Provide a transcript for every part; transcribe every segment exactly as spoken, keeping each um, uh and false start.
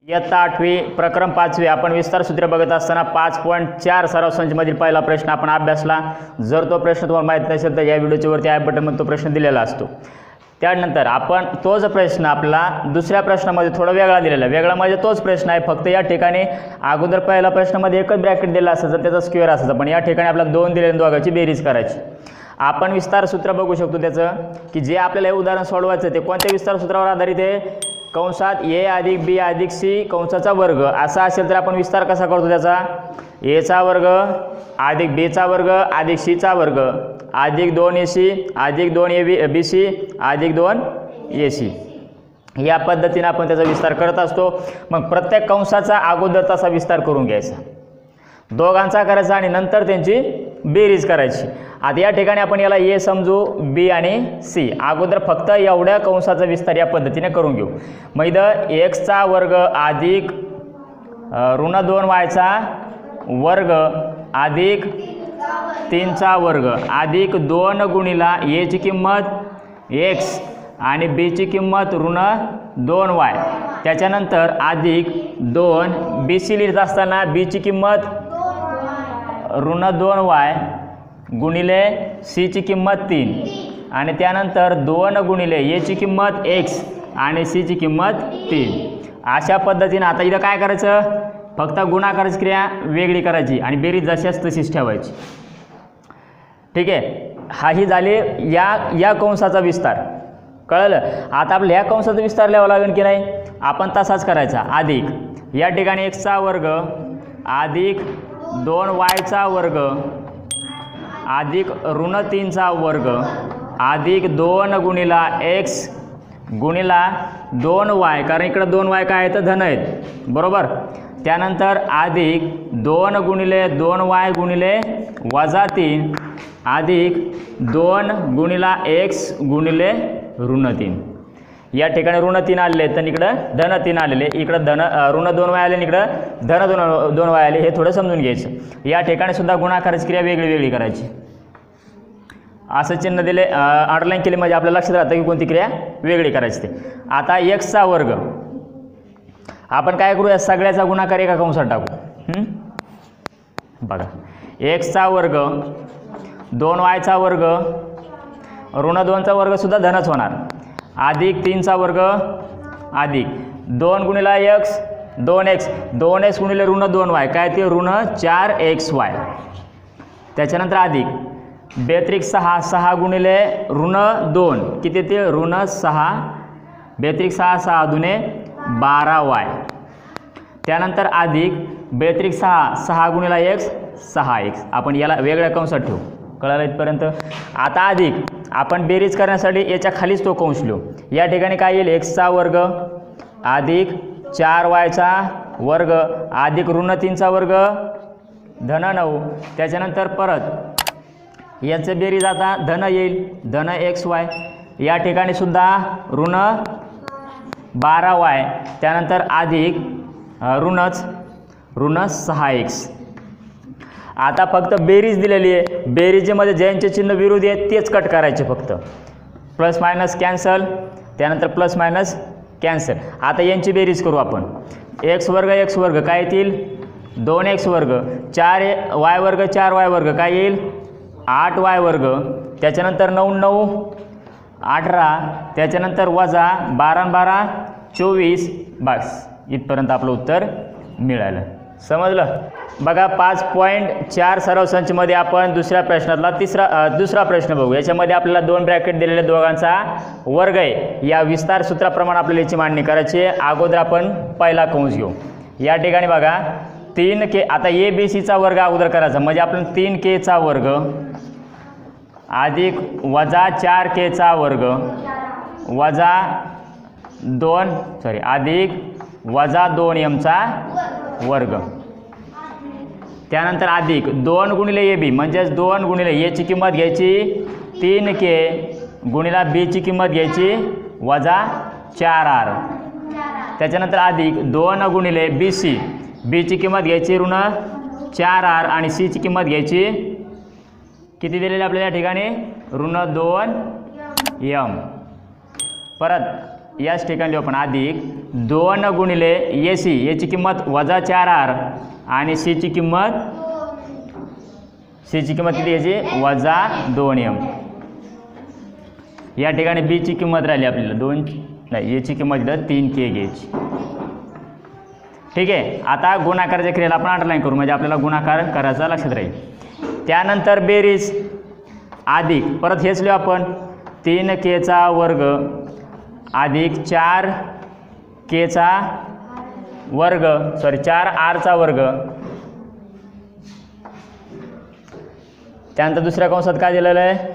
इयत्ता आठवी प्रकरण पाचवे आपण विस्तार सूत्र बघत असताना पाच पॉईंट चार सराव संचमधील पहिला प्रश्न आपण अभ्यासला। जर तो प्रश्न तुम्हाला माहीत नसेल तर या व्हिडिओच्या वरती आय बटनमध्ये तो प्रश्न दिलेला असतो। त्यानंतर आपण तोच प्रश्न आपला दुसऱ्या प्रश्नामध्ये थोडा वेगळा दिलेला आहे। वेगळा म्हणजे तोच प्रश्न आहे, फक्त या ठिकाणी अगोदर पहिला प्रश्नामध्ये एकच ब्रॅकेट दिला असायचा, त्याचा स्क्वेअर असायचा, पण या ठिकाणी आपल्याला दोन दिलेले दोघांची बेरीज करायची। आपण विस्तार सूत्र बघू शकतो त्याचं की जे आपल्याला हे उदाहरण सोडवायचं ते कोणत्या विस्तार सूत्रावर आधारित आहे, कंसात ए अधिक बी अधिक सी कंसाचा वर्ग असा असेल तर आपण विस्तार कसा करतो त्याचा, ए चा वर्ग अधिक बी चा वर्ग अधिक सी चा वर्ग अधिक दोन ए सी अधिक दोन ए बी बी सी अधिक दोन ए सी, या पद्धतीने आपण त्याचा विस्तार करत असतो। मग प्रत्येक कंसाचा अगोदर तसा विस्तार करून घ्यायचा, दोघांचा करायचा आणि नंतर त्यांची बेरीज करायची। आता या ठिकाणी आपण याला ए समजू, बी आणि सी, अगोदर फक्त एवढ्या कंसाचा विस्तार या पद्धतीने करून घेऊ। मग इथं एक्सचा वर्ग अधिक ऋण दोन वायचा वर्ग अधिक तीनचा वर्ग अधिक दोन गुणिला एची किंमत एक्स आणि बीची किंमत ऋण दोन वाय, त्याच्यानंतर अधिक दोन बी सी लिहित असताना बीची किंमत ऋण दोन वाय गुणिले सीची किंमत तीन आणि त्यानंतर दोन गुणिले एची किंमत एक्स आणि सीची किंमत तीन। अशा पद्धतीने आता इथं काय करायचं, फक्त गुणाकाराची क्रिया वेगळी करायची आणि बेरीज जशाच तशीच ठेवायची। ठीक आहे, हा ही झाली या या कंसाचा विस्तार, कळलं। आता आपल्या या कंसाचा विस्तार लिहावा लागेल की नाही, आपण तसाच करायचा। अधिक या ठिकाणी एक्सचा वर्ग अधिक दोन वायचा वर्ग अधिक ऋण तीनचा वर्ग अधिक दोन गुणिला एक्स गुणिला दोन वाय, कारण इकडं दोन वाय काय आहेत तर धन आहेत बरोबर, त्यानंतर अधिक दोन गुणिले दोन वाय गुणिले वजा तीन अधिक दोन गुणिला एक्स गुणिले ऋण तीन। या ठिकाणी ऋण तीन आलेले तर इकडं धन तीन आलेले, इकडं धन ऋण दोन वाय आले, इकडं धन दोन दोन वाय आले, हे थोडं समजून घ्यायचं। या ठिकाणी सुद्धा गुणाकाराची क्रिया वेगळी वेगळी करायची, असं चिन्ह दिले अंडरलाईन केले म्हणजे आपल्या लक्षात राहतं की कोणती क्रिया वेगळी करायची ते। आता एक्सचा वर्ग आपण काय करूया, सगळ्याचा गुणाकार एका कंसात टाकू। बघा एक्सचा वर्ग दोन वायचा वर्ग ऋण दोनचा वर्ग सुद्धा धनच होणार अधिक तीनचा वर्ग अधिक दोन गुणिला एक्स दोन एक्स दोन एक्स गुणिले ऋण दोन वाय काय ते ऋण चार एक्स वाय, त्याच्यानंतर अधिक बेत्रिक सहा सहा गुणिले ऋण दोन किती ते ऋण सहा बेत्रिक सहा सहा दुने बारा वाय, त्यानंतर अधिक बेत्रिक सहा सहा गुणिला एक्स सहा एक्स, आपण याला वेगळ्या कंसात ठेवू, कळालं इथपर्यंत। आता अधिक आपण बेरीज करण्यासाठी याच्या खालीच तो कंस लिहू। या ठिकाणी काय येईल, एक्सचा वर्ग अधिक चार वायचा वर्ग अधिक ऋण तीनचा वर्ग धन नऊ, त्याच्यानंतर परत यांचं बेरीज आता धन येईल धन एक्स वाय, या ठिकाणी सुद्धा ऋण बारा वाय, त्यानंतर अधिक ऋणच ऋण सहा एक्स। आता फक्त बेरीज दिलेली आहे, बेरीजमध्ये ज्यांचे चिन्ह विरोधी आहेत तेच कट करायचे, फक्त प्लस मायनस कॅन्सल, त्यानंतर प्लस मायनस कॅन्सल। आता यांची बेरीज करू आपण, एक्स वर्ग एक्स वर्ग काय येतील दोन एक्स वर्ग, चार वाय वर्ग चार वाय वर्ग काय येईल आठ वाय वर्ग, त्याच्यानंतर नऊ नऊ अठरा, त्याच्यानंतर वजा बारा बारा चोवीस, बस इथपर्यंत आपलं उत्तर मिळालं, समजलं। बघा पाच पॉईंट चार सराव संचमध्ये आपण दुसऱ्या प्रश्नातला तिसरा दुसरा प्रश्न बघू। याच्यामध्ये आपल्याला दोन ब्रॅकेट दिलेले दोघांचा वर्ग आहे, या विस्तार सूत्राप्रमाणे आपल्याला याची मांडणी करायची आहे। अगोदर आपण पहिला कंस घेऊ। या ठिकाणी बघा तीन के, आता ए बी सीचा वर्ग अगोदर करायचा म्हणजे आपण तीन केचा वर्ग अधिक वजा चार केचा वर्ग वजा दोन सॉरी अधिक वजा दोन एमचा वर्ग, त्यानंतर अधिक दोन गुणिले ए बी म्हणजेच दोन गुणिले एची किंमत घ्यायची तीन के गुणिला बीची किंमत घ्यायची वजा चार आर, त्याच्यानंतर अधिक दोन गुणिले बी सी बीची किंमत घ्यायची ऋण चार आर आणि सीची किंमत घ्यायची किती दिलेली आपल्याला या ठिकाणी ऋण दोन एम। परत याच ठिकाणी लिहू आपण अधिक दोन गुणिले ए सी, याची किंमत वजा चार आर आणि सीची किंमत सीची किंमत किती याची वजा दोन एम. या ठिकाणी बीची किंमत राहिली आपल्याला दोन नाही, याची किंमत इथं तीन के घ्यायची. ठीक आहे. आता गुणाकाराच्या क्रियेला आपण अंडरलाईन करू म्हणजे आपल्याला गुणाकार करायचा लक्षात राहील. त्यानंतर बेरीज अधिक परत हेच लिहू आपण तीन केचा वर्ग अधिक चार केचा वर्ग सॉरी चार आरचा वर्ग. त्यानंतर दुसऱ्या कंसात काय दिलेलं आहे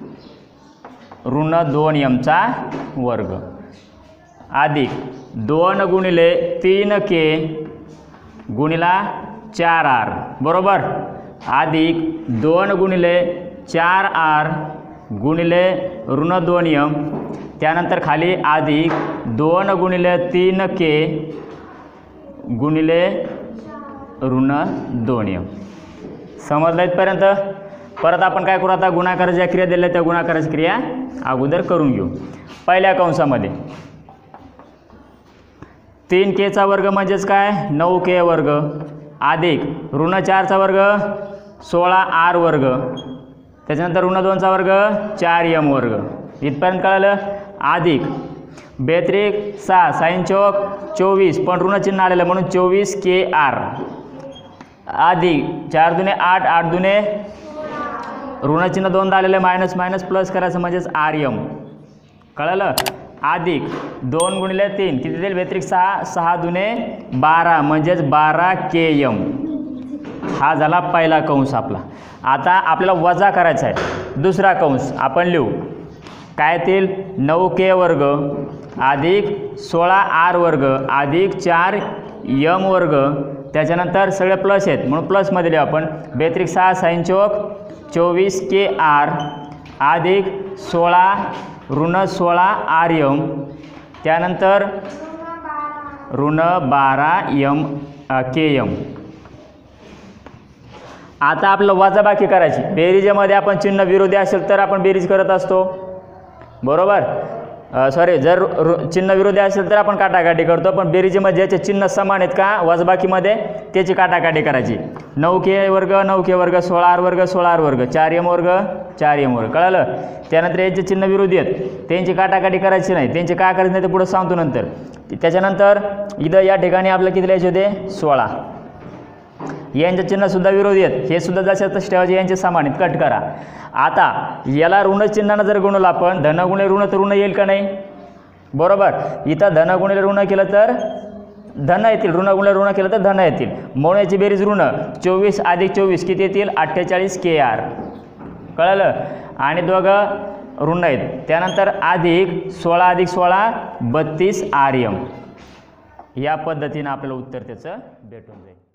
ऋण दोन एमचा वर्ग अधिक दोन गुणिले तीन के गुणिला चार आर बरोबर अधिक दोन गुणिले चार आर गुणिले ऋण दोन एम. त्यानंतर खाली अधिक दोन गुणिले तीन के गुणिले ऋण दोन एम. समजलं इथपर्यंत. परत आपण काय करू आता गुणाकाराच्या क्रिया दिल्या त्या गुणाकाराच्या क्रिया अगोदर करून घेऊ. पहिल्या कंसामध्ये तीन केचा वर्ग म्हणजेच काय नऊ के वर्ग अधिक ऋण चारचा वर्ग सोळा आर वर्ग त्याच्यानंतर ऋण दोनचा वर्ग चार एम वर्ग. इथपर्यंत कळलं. अधिक बेत्रिक सहा साईन चौक चोवीस पण ऋण चिन्ह आलेलं म्हणून चोवीस के आर अधिक चार दुने आठ आठ दुने ऋण चिन्ह दोनदा आलेलं मायनस मायनस प्लस करायचं म्हणजेच आर एम. कळलं. अधिक दोन गुणिले तीन किती देईल बेत्रिक सहा सहा दुने बारा म्हणजेच बारा के एम. हा झाला पहिला कंस आपला. आता आपल्याला वजा करायचा आहे दुसरा कंस आपण लिहू काय येतील नऊ के वर्ग अधिक सोळा आर वर्ग अधिक चार यम वर्ग त्याच्यानंतर सगळे प्लस आहेत म्हणून प्लसमध्ये लिहू आपण बेत्रिक सहा साईन चौक चोवीस के आर अधिक सोळा ऋण सोळा आर यम त्यानंतर ऋण बारा यम के यम. आता आपलं वजाबाकी करायची. बेरीजमध्ये आपण चिन्ह विरोधी असेल तर आपण बेरीज करत असतो बरोबर. सॉरी जर चिन्ह विरोधी असेल तर आपण काटाकाटी करतो पण बेरीजमध्ये ज्याचे चिन्ह समान आहेत का वजाबाकीमध्ये त्याची काटाकाटी करायची. नऊ के वर्ग नऊ के वर्ग सोळा आर वर्ग सोळा आर वर्ग चार एम वर्ग चार एम वर्ग. कळलं. त्यानंतर यांचे चिन्ह विरोधी आहेत त्यांची काटाकाटी करायची नाही. त्यांचे काय करायचं नाही ते पुढे सांगतो नंतर. त्याच्यानंतर इथं या ठिकाणी आपल्याला किती लिहायचे होते सोळा. यांचे चिन्हसुद्धा विरोधी आहेत हे सुद्धा जसे तसे ठेवायचे यांचे समान आहेत कट करा. आता याला ऋण चिन्हानं जर गुणवलं आपण धन गुणिले ऋण तर ऋण येईल का नाही बरोबर. इथं धन गुणिले ऋण केलं तर धन येतील ऋण गुणिले ऋण केलं तर धन येतील म्हणून याची बेरीज ऋण चोवीस अधिक चोवीस किती येतील अठ्ठेचाळीस के आर. कळलं. आणि दोघं ऋण आहेत. त्यानंतर अधिक सोळा अधिक सोळा बत्तीस आर एम. या पद्धतीनं आपल्याला उत्तर त्याचं भेटून जाईल.